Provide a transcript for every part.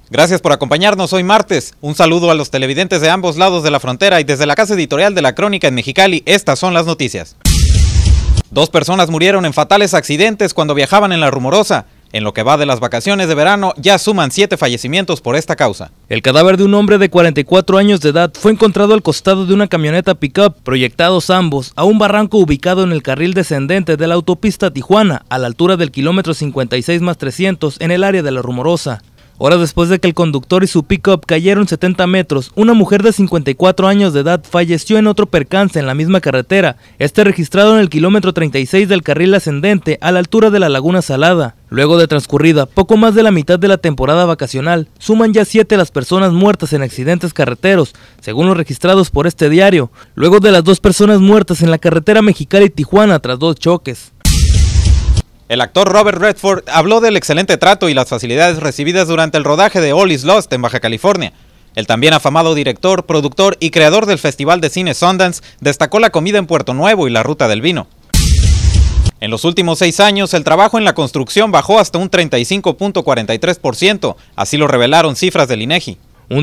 Gracias por acompañarnos hoy martes. Un saludo a los televidentes de ambos lados de la frontera y desde la casa editorial de La Crónica en Mexicali, estas son las noticias. 2 personas murieron en fatales accidentes cuando viajaban en La Rumorosa. En lo que va de las vacaciones de verano, ya suman 7 fallecimientos por esta causa. El cadáver de un hombre de 44 años de edad fue encontrado al costado de una camioneta pick-up, proyectados ambos a un barranco ubicado en el carril descendente de la autopista Tijuana, a la altura del kilómetro 56+300 en el área de La Rumorosa. Horas después de que el conductor y su pick-up cayeron 70 metros, una mujer de 54 años de edad falleció en otro percance en la misma carretera, registrado en el kilómetro 36 del carril ascendente a la altura de la Laguna Salada. Luego de transcurrida poco más de la mitad de la temporada vacacional, suman ya 7 las personas muertas en accidentes carreteros, según los registrados por este diario, luego de las 2 personas muertas en la carretera Mexicali-Tijuana tras 2 choques. El actor Robert Redford habló del excelente trato y las facilidades recibidas durante el rodaje de All Is Lost en Baja California. El también afamado director, productor y creador del Festival de Cine Sundance destacó la comida en Puerto Nuevo y la ruta del vino. En los últimos 6 años, el trabajo en la construcción bajó hasta un 35.43%, así lo revelaron cifras del INEGI. Un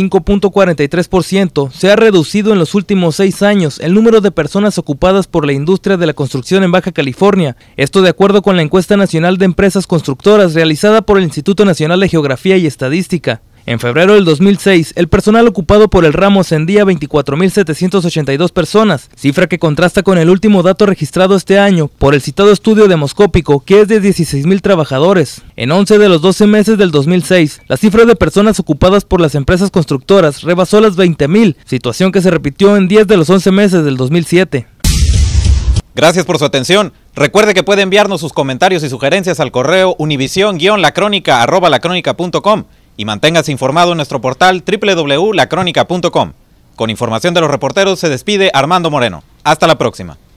35.43% se ha reducido en los últimos 6 años el número de personas ocupadas por la industria de la construcción en Baja California, esto de acuerdo con la encuesta nacional de empresas constructoras realizada por el Instituto Nacional de Geografía y Estadística. En febrero del 2006, el personal ocupado por el ramo ascendía a 24.782 personas, cifra que contrasta con el último dato registrado este año por el citado estudio demoscópico, que es de 16.000 trabajadores. En 11 de los 12 meses del 2006, la cifra de personas ocupadas por las empresas constructoras rebasó las 20.000, situación que se repitió en 10 de los 11 meses del 2007. Gracias por su atención. Recuerde que puede enviarnos sus comentarios y sugerencias al correo univision-lacronica@lacronica.com. y manténgase informado en nuestro portal www.lacronica.com. Con información de los reporteros se despide Armando Moreno. Hasta la próxima.